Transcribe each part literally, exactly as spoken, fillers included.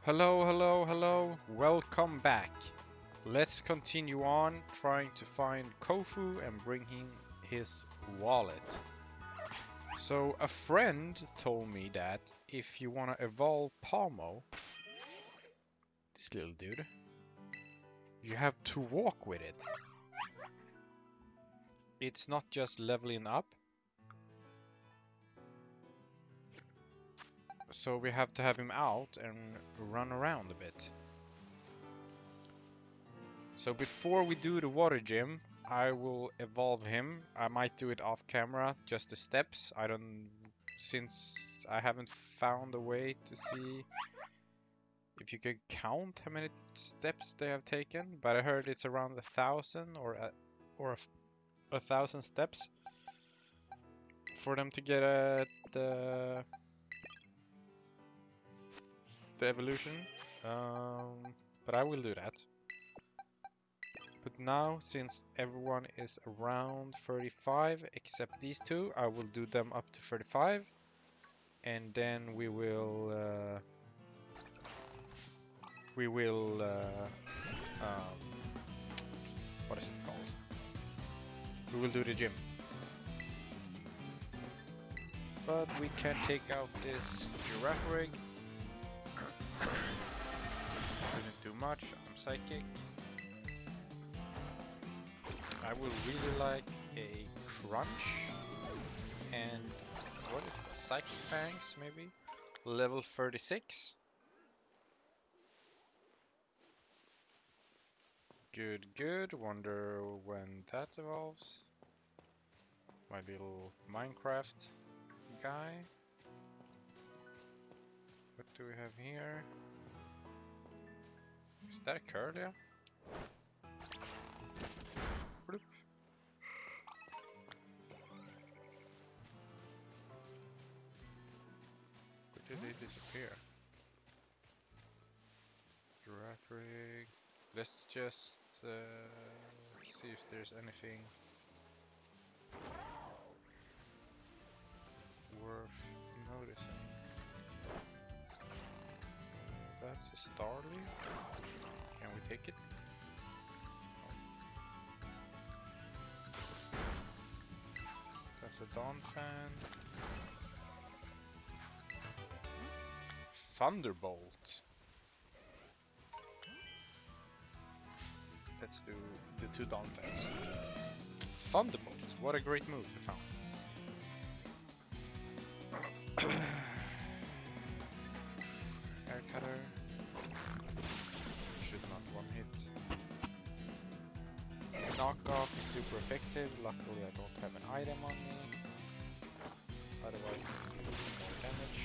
Hello, hello, hello. Welcome back. Let's continue on trying to find Kofu and bring him his wallet. So a friend told me that if you want to evolve Palmo, this little dude, you have to walk with it. It's not just leveling up. So we have to have him out and run around a bit. So before we do the water gym, I will evolve him. I might do it off camera, just the steps. I don't, since I haven't found a way to see if you can count how many steps they have taken, but I heard it's around a thousand or a, or a, a thousand steps for them to get a, the the evolution. Um, but I will do that. But now, since everyone is around thirty-five, except these two, I will do them up to thirty-five. And then we will... Uh, we will... Uh, um, what is it called? We will do the gym. But we can take out this giraffe rig. Shouldn't do much, I'm psychic. I would really like a crunch and what is it? Psychic fangs maybe? Level thirty-six. Good, good. Wonder when that evolves. My little Minecraft guy. What do we have here? Is that a Curlia? Bloop. Where did they disappear? Giraffe rig. Let's just uh, see if there's anything worth noticing. That's a Starly. Can we take it? That's a Dawn fan. Thunderbolt. Let's do the two Dawn fans. Thunderbolt. What a great move to found. Air cutter. Should not one hit. Knockoff is super effective. Luckily, I don't have an item on me. Otherwise, it's going to do more damage.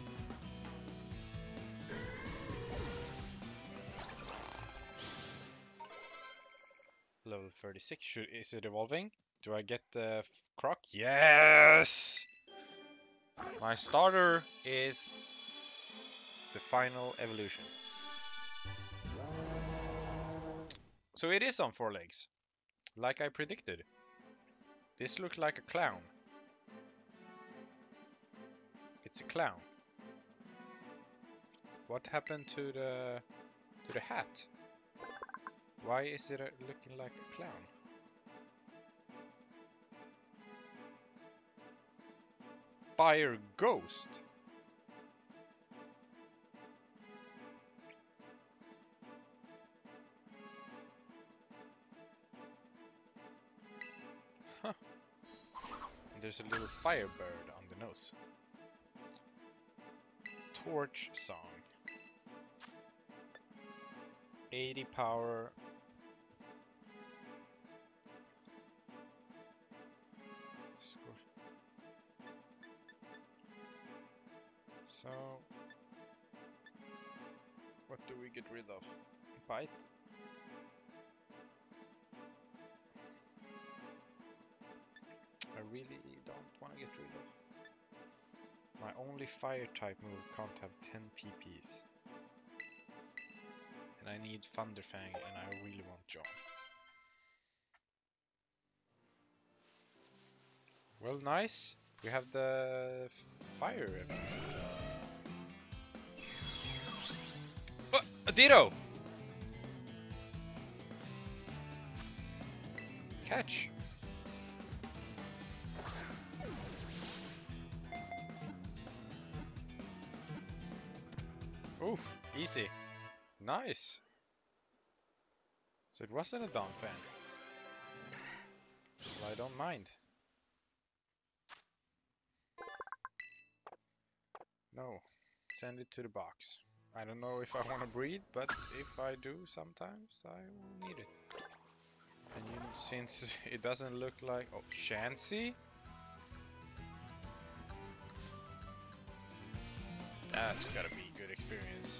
Level thirty-six. Should, is it evolving? Do I get the croc? Yes! My starter is the final evolution. So it is on four legs. Like I predicted. This looks like a clown. It's a clown. What happened to the to the hat? Why is it looking like a clown? Fire Ghost. Huh. And there's a little firebird on the nose. Torch Song. eighty power. So, what do we get rid of? Bite? I really don't want to get rid of. My only fire type move can't have ten P Ps. And I need Thunderfang and I really want John. Well, nice. We have the fire. A Ditto! Catch! Oof, easy. Nice. So it wasn't a Dawn fan. Well, I don't mind. No, send it to the box. I don't know if I want to breed, but if I do, sometimes I will need it. And you, since it doesn't look like... Oh, Chansey? That's gotta be good experience.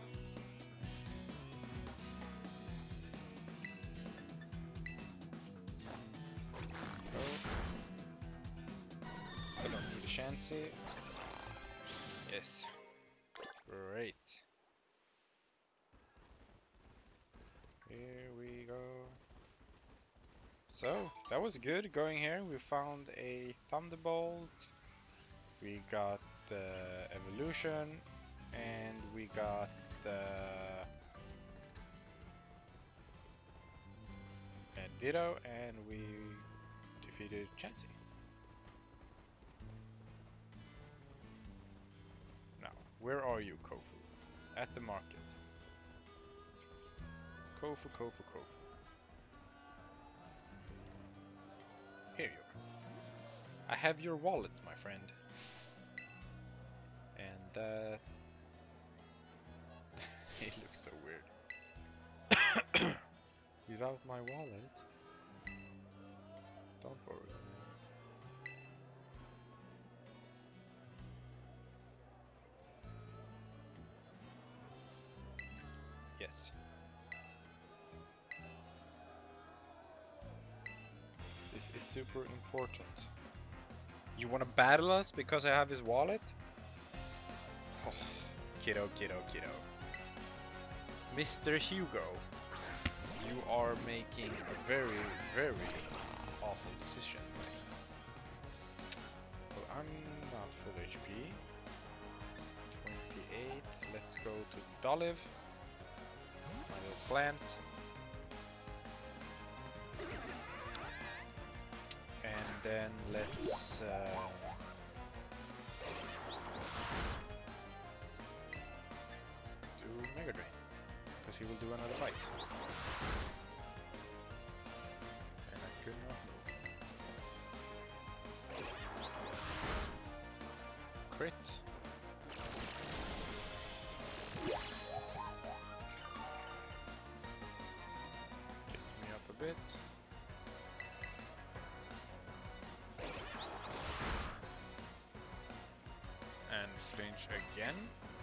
I don't need a Chansey. Yes. Great. Here we go. So, that was good going here. We found a Thunderbolt. We got uh, Evolution. And we got uh, a Ditto. And we defeated Chansey. Now, where are you, Kofu? At the market. Kofu, Kofu, Kofu. Here you are. I have your wallet, my friend. And, uh... he looks so weird. Without my wallet? Don't worry. Yes. This is super important. You wanna battle us because I have his wallet? Oh, kiddo, kiddo, kiddo. Mister Hugo, you are making a very, very awful decision. Well, I'm not full H P. twenty-eight. Let's go to Dolive. My little plant. And then let's uh, do Mega Drain, because he will do another bite. And I could not move. Crit. Get me up a bit. And flinch again.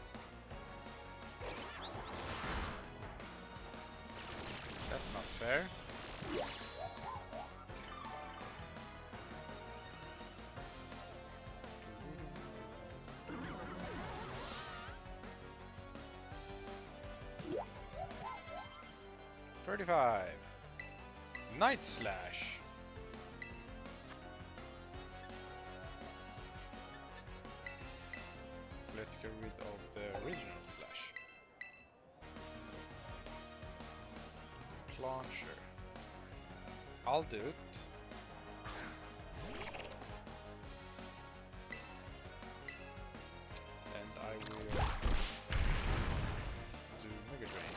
That's not fair. thirty-five. Night Slash. Let's get rid of the original Slash. Launcher. I'll do it. And I will do Mega Drain.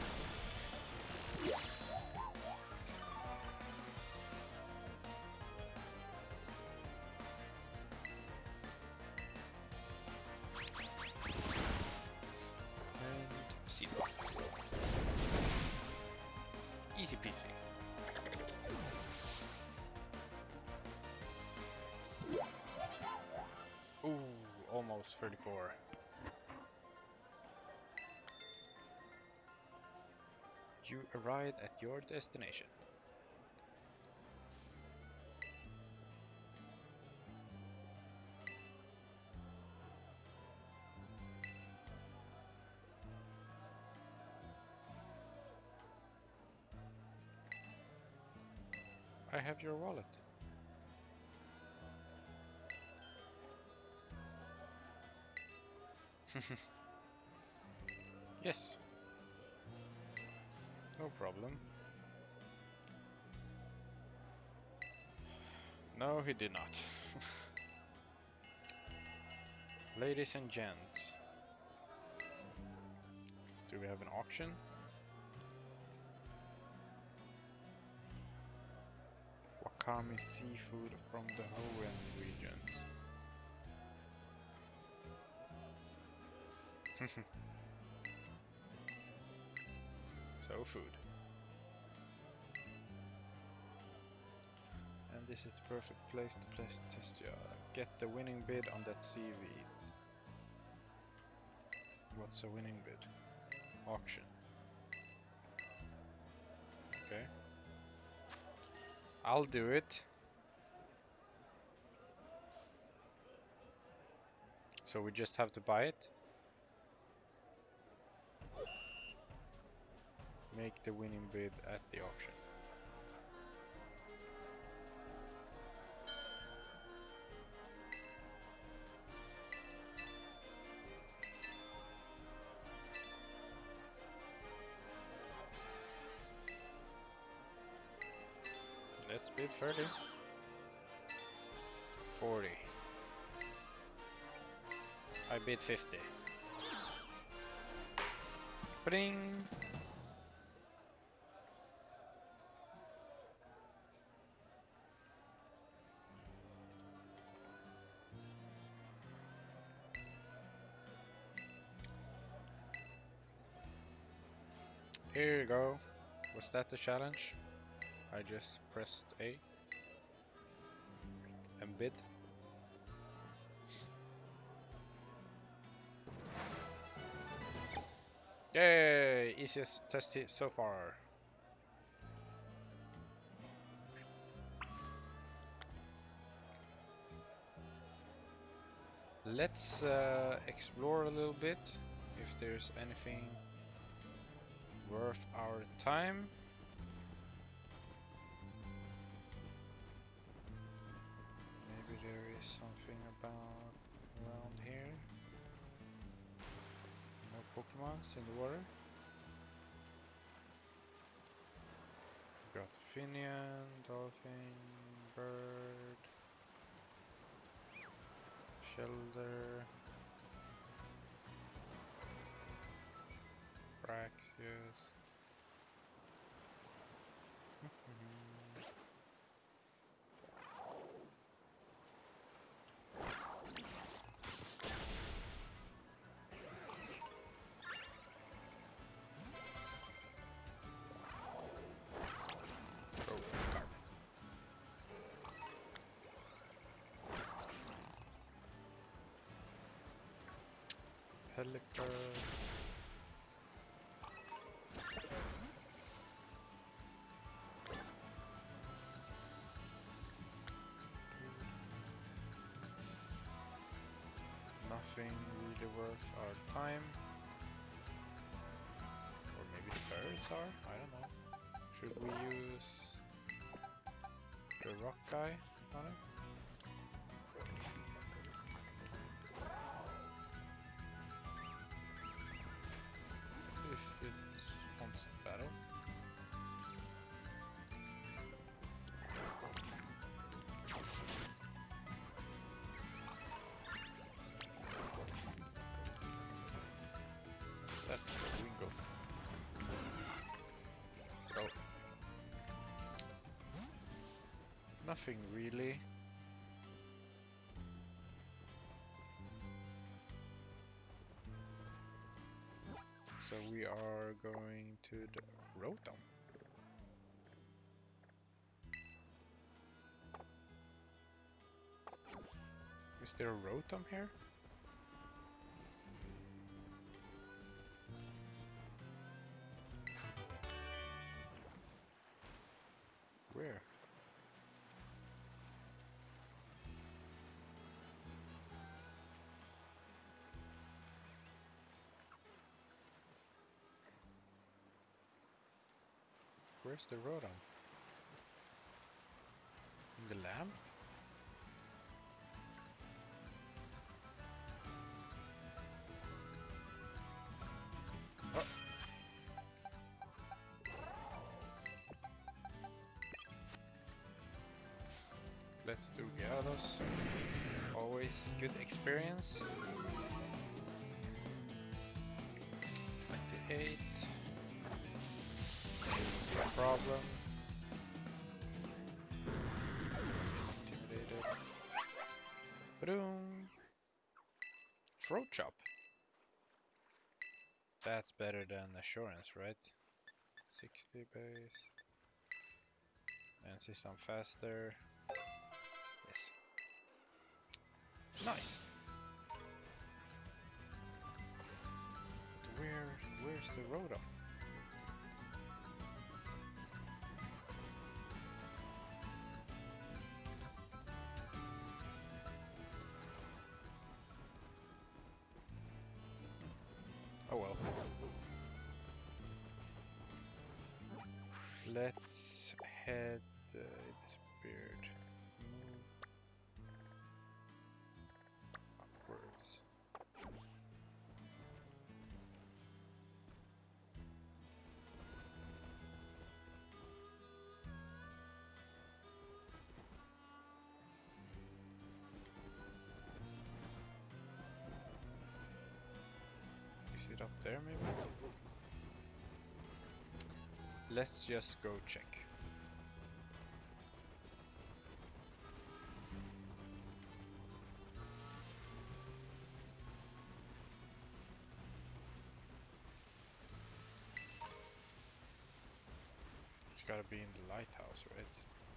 And see. Easy peasy. Ooh, almost thirty-four. You arrived at your destination. I have your wallet. Yes. No problem. No, he did not. Ladies and gents. Do we have an auction? Wakami seafood from the Hoenn regions. So food. And this is the perfect place to place test you. Get the winning bid on that seaweed. What's a winning bid? Auction. Okay. I'll do it. So we just have to buy it. Make the winning bid at the auction. Let's bid thirty. forty. I bid fifty. Bring. Here you go. Was that the challenge? I just pressed A and bid. Yay! Easiest test hit so far. Let's uh, explore a little bit if there's anything worth our time. Maybe there is something about around here. No Pokemons in the water. Got Finian, Dolphin, Bird, Shelder, Praxius. Pelipper. Nothing really worth our time. Or maybe the birds are? I don't know. Should we use the rock guy on it? If it wants to battle. That's the Wingo. Go. Nothing really. So we are going to the Rotom. Is there a Rotom here? Where? Where's the Rotom? In the lab? Oh. let's do Gyarados. Always good experience. twenty-eight. No problem. Intimidated. Boom. Throat chop. That's better than assurance, right? sixty base. And see some faster. Yes. Nice. Where, where's the Rotom? Oh well. Let's head. Uh, it disappeared. Move upwards. Is it up there maybe? Let's just go check. It's gotta be in the lighthouse, right?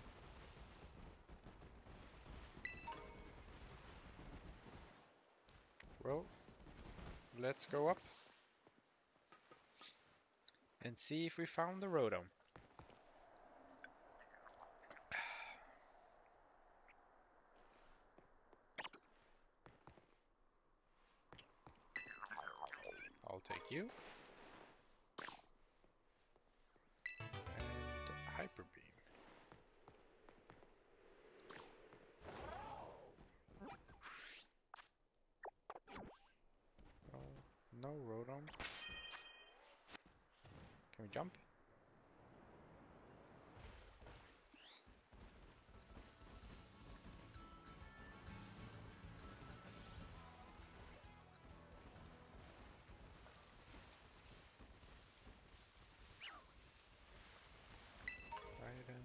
Well, let's go up and see if we found the Rotom. I'll take you. And Hyper Beam. No, no Rotom. Can we jump? Titan.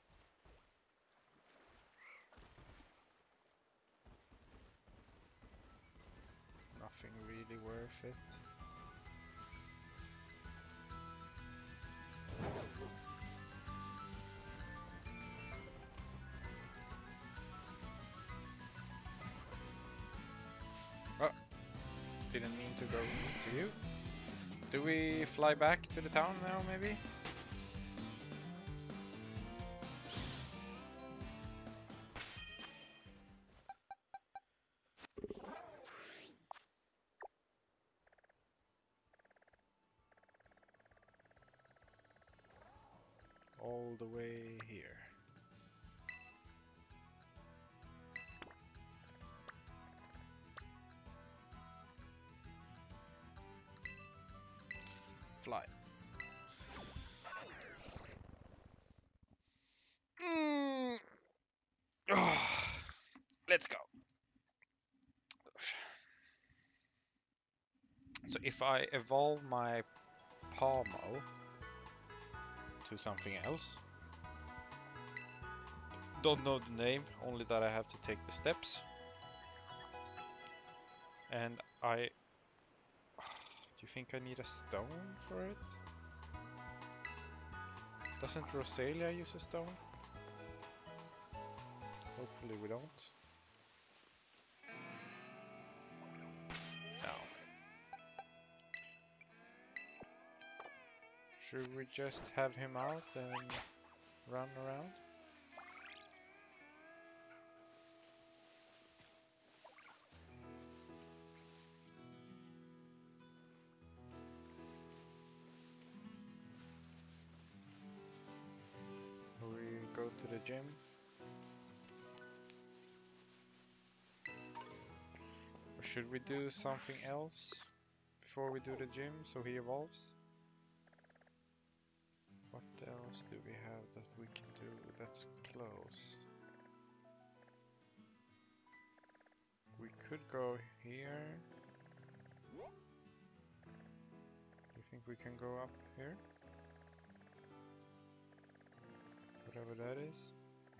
Nothing really worth it. Oh, didn't mean to go to you. Do we fly back to the town now, maybe? All the way here. Fly. Mm. Oh, let's go. So if I evolve my Palmo to something else, don't know the name, only that I have to take the steps. And I... Do you think I need a stone for it? Doesn't Rosalia use a stone? Hopefully we don't. No. Should we just have him out and run around? We go to the gym. Or should we do something else before we do the gym so he evolves? What else do we have that we can do that's close? We could go here. You think we can go up here? Whatever that is.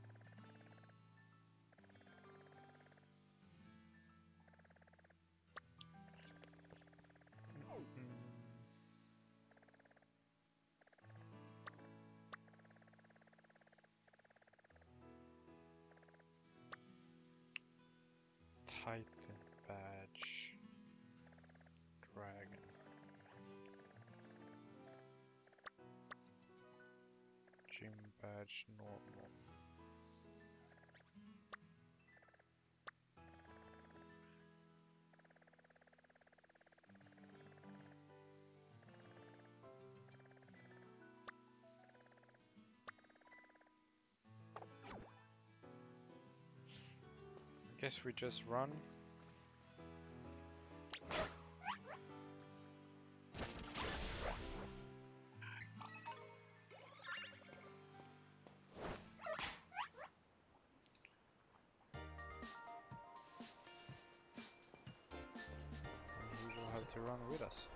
Titan badge. Dragon. Gym badge normal. I guess we just run. And he will have to run with us.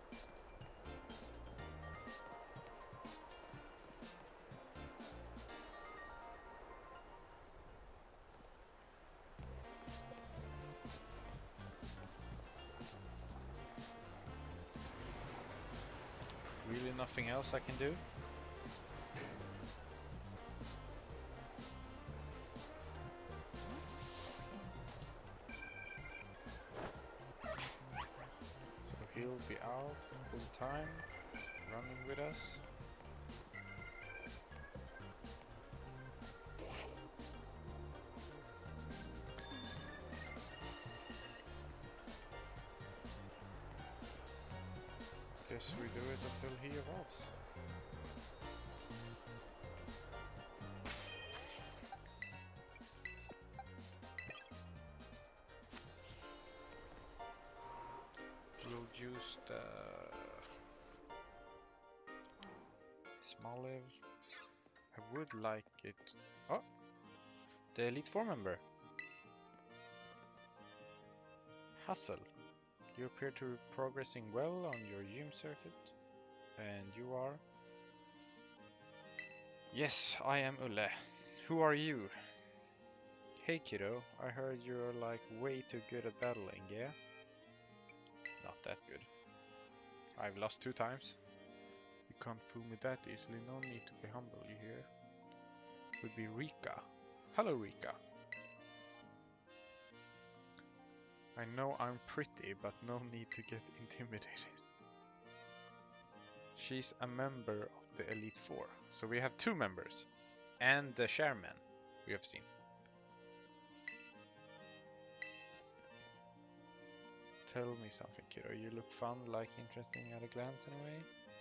Really nothing else I can do? So he'll be out full time, running with us. Guess we do it until he evolves. We'll use the small live. I would like it. Oh, the Elite Four member. Hustle. You appear to be progressing well on your gym circuit. And you are? Yes, I am Ulle. Who are you? Hey kiddo, I heard you're like way too good at battling, yeah? Not that good. I've lost two times. You can't fool me that easily, no need to be humble, you hear? Would be Rika. Hello Rika. I know I'm pretty, but no need to get intimidated. She's a member of the Elite Four, so we have two members. And the chairman we have seen. Tell me something, kiddo. You look fun, like interesting at a glance anyway.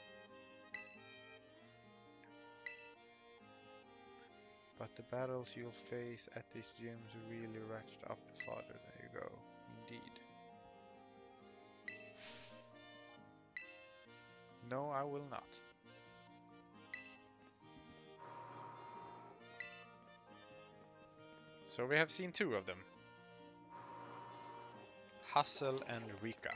But the battles you'll face at these gyms really ratchet up farther. There you go. Indeed. No, I will not. So we have seen two of them. Hustle and Rika.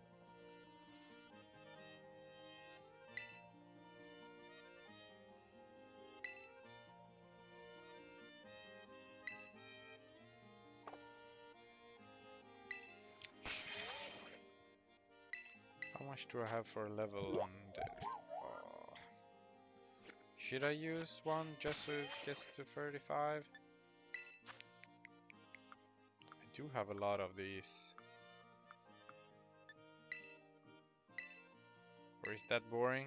How much do I have for a level on the... Oh. Should I use one just so it gets to thirty-five? I do have a lot of these. Or is that boring?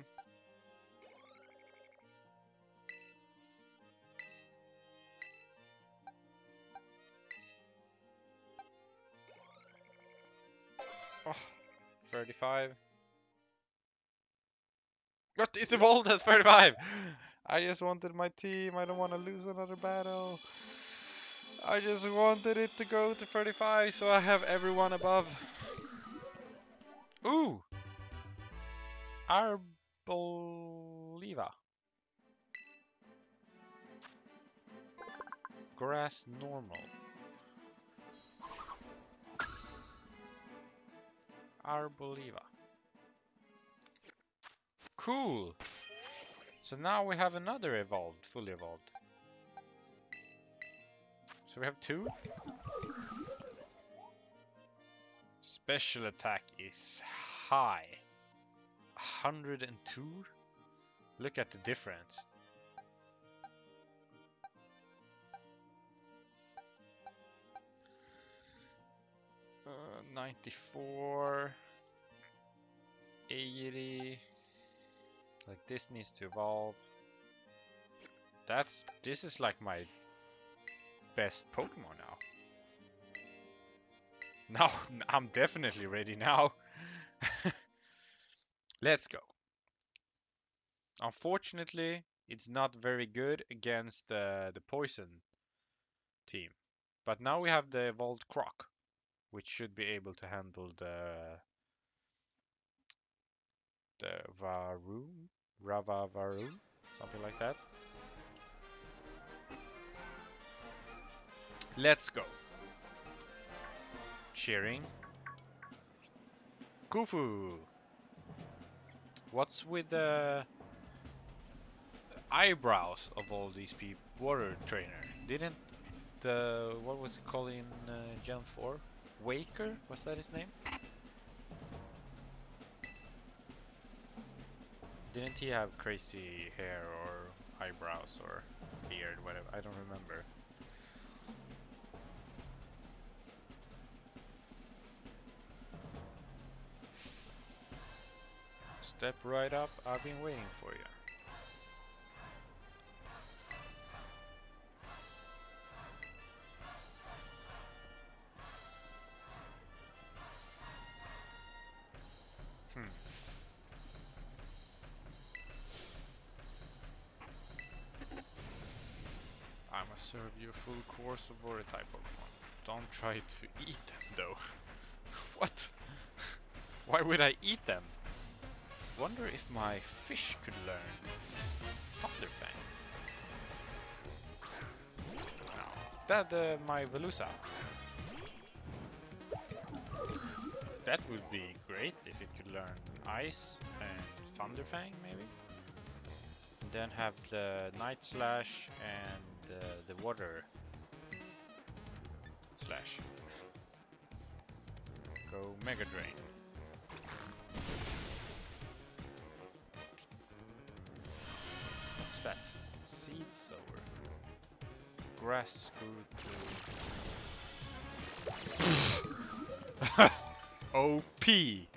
Oh, thirty-five. What? It evolved at thirty-five! I just wanted my team. I don't want to lose another battle. I just wanted it to go to thirty-five so I have everyone above. Ooh! Arboliva. Grass normal. Arboliva. Cool! So now we have another evolved, fully evolved. So we have two. Special attack is high. one hundred two? Look at the difference. Uh, ninety-four. eighty. Like this needs to evolve. That's this is like my best Pokemon now. Now I'm definitely ready now. Let's go. Unfortunately, it's not very good against uh, the poison team. But now we have the evolved Croc, which should be able to handle the the Varoom, Rava Varoom, something like that. Let's go. Cheering. Kufu. What's with the eyebrows of all these people? Water trainer. Didn't the what was it called in uh, Gen four? Waker? Was that his name? Didn't he have crazy hair or eyebrows or beard, whatever? I don't remember. Step right up. I've been waiting for you. Hmm. I must serve you a full course of water type Pokemon. Don't try to eat them though. What? Why would I eat them? Wonder if my fish could learn Thunderfang. No. That uh, my Velusa. That would be great if it could learn Ice and Thunderfang maybe. And then have the Night Slash and uh, the Water Slash. Go Mega Drain. What's that? Seed Sower. Grass Scooter. O P!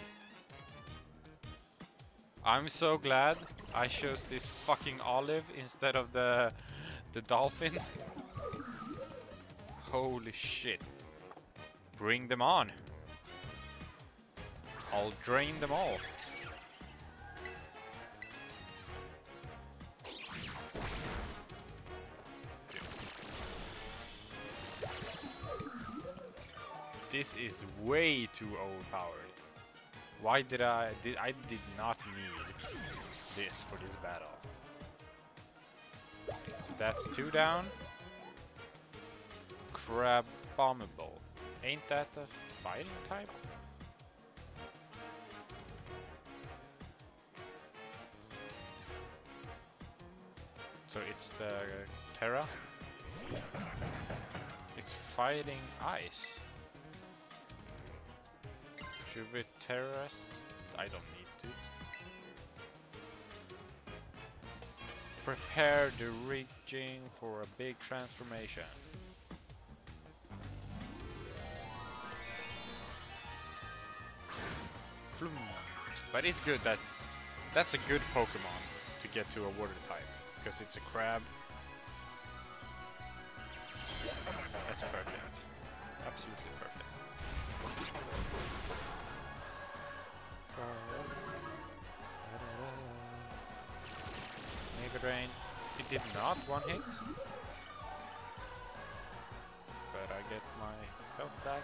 I'm so glad I chose this fucking olive instead of the the dolphin. Holy shit. Bring them on. I'll drain them all. This is way too overpowered. Why did I did I did not need this for this battle? So that's two down. Crabominable. Ain't that a fighting type? So it's the Terra. It's fighting ice. Should we terrace? I don't need to. Prepare the rigging for a big transformation. Floom. But it's good that that's a good Pokemon to get to a water type because it's a crab. That's perfect. Absolutely perfect. Mega Drain. It did not one hit. But I get my health back.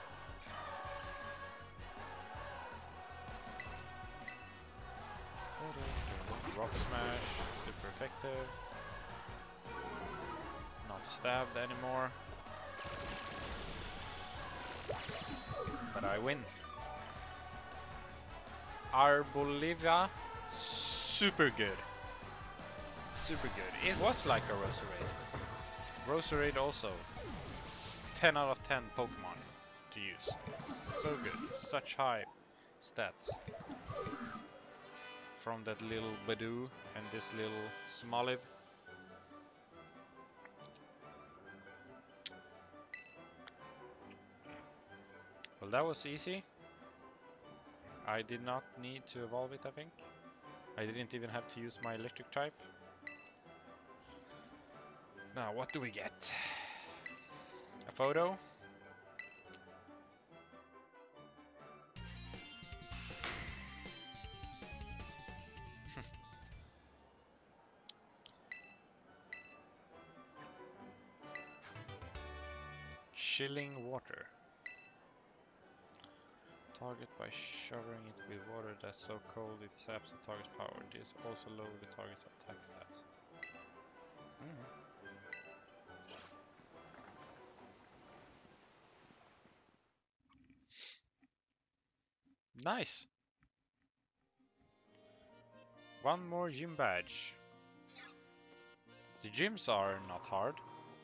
Rock Smash, super effective. Not stabbed anymore. But I win. Arbolivia, super good. Super good. It was like a Roserade. Roserade also. ten out of ten Pokemon to use. So good. Such high stats. From that little Badoo and this little Smoliv. Well, that was easy. I did not need to evolve it, I think. I didn't even have to use my electric type. Now, what do we get? A photo. Chilling water. Target by showering it with water that's so cold it saps the target's power. This also lower the target's attack stats. Mm. Nice! One more gym badge. The gyms are not hard.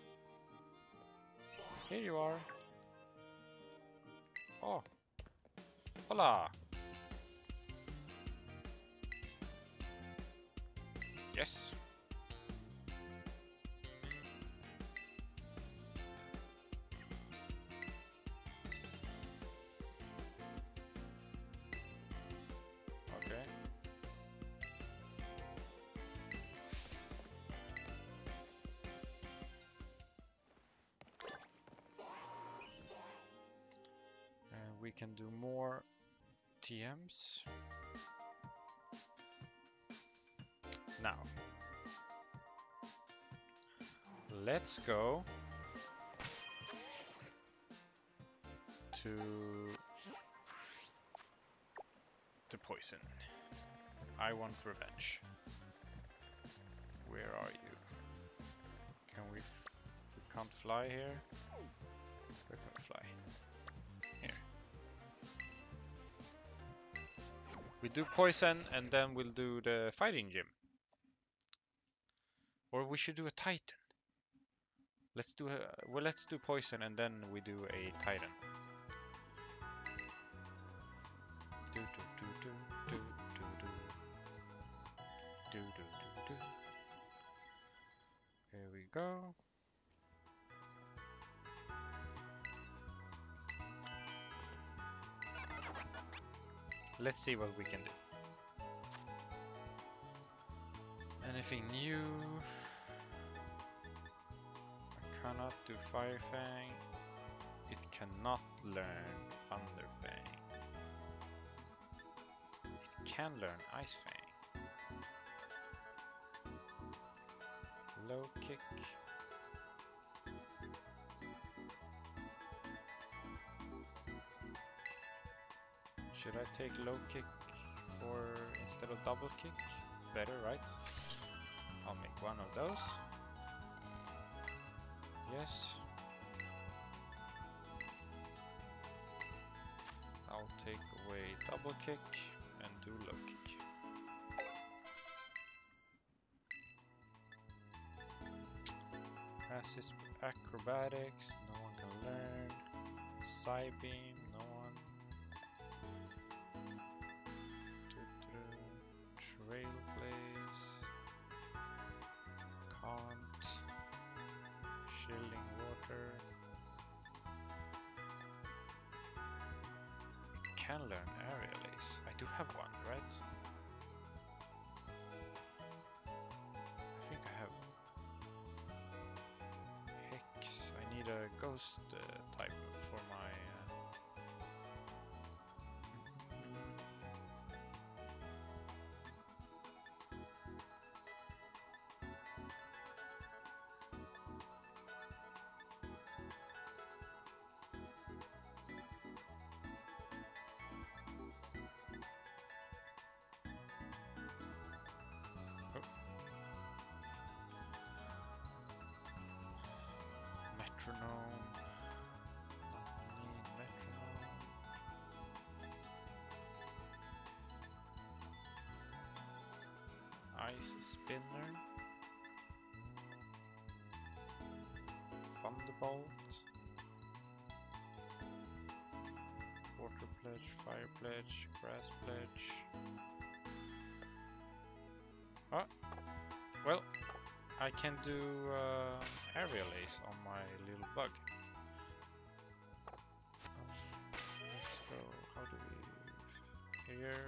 Here you are. Oh. Hola! Yes! Okay. And we can do more T Ms. Now, let's go to the poison. I want revenge. Where are you? Can we? F we can't fly here. We can fly. Here. We do poison and then we'll do the fighting gym. Or we should do a Titan. Let's do a well. Let's do poison and then we do a Titan. Do do do do do do do do do do do. Here we go. Let's see what we can do. Anything new? I cannot do Fire Fang. It cannot learn Thunder Fang. It can learn Ice Fang. Low Kick. Should I take Low Kick for instead of Double Kick? Better, right? I'll make one of those. Yes. I'll take away Double Kick and do Low Kick. Assist Acrobatics, no one can learn. Psybeam, no one. Trailblaze. Can't. Chilling Water. It can learn Aerial Ace. I do have one, right? I think I have. Hex. I need a Ghost uh, type for my. Uh, Metronome. Not need metronome. Ice Spinner. Thunderbolt. Water Pledge, Fire Pledge, Grass Pledge. Oh, well, I can do uh, Aerial Ace on my little bug. Um, let's go, how do we... here.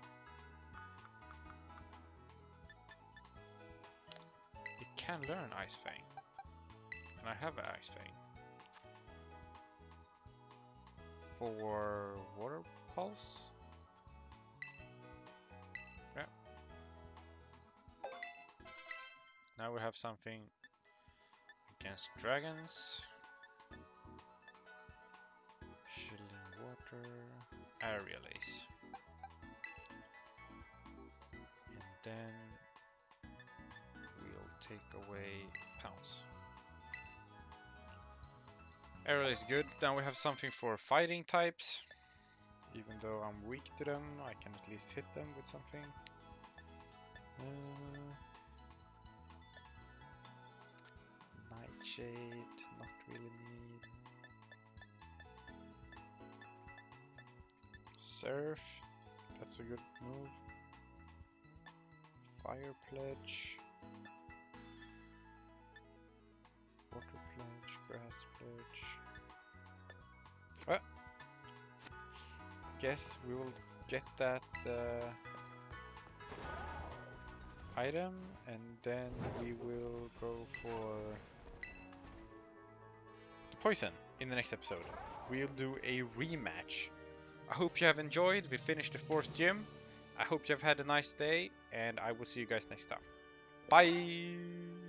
It can learn Ice Fang. And I have an Ice Fang. For Water Pulse? Yeah. Now we have something against dragons. Chilling Water. Aerial Ace. And then we'll take away Pounce. Aerial is good. Now we have something for fighting types. Even though I'm weak to them, I can at least hit them with something. Uh, Nightshade, not really need. Surf, that's a good move. Fire Pledge. Water Pledge, Grass Pledge. Well, guess we will get that uh, item and then we will go for the poison in the next episode. We'll do a rematch. I hope you have enjoyed. We finished the fourth gym. I hope you have had a nice day and I will see you guys next time. Bye!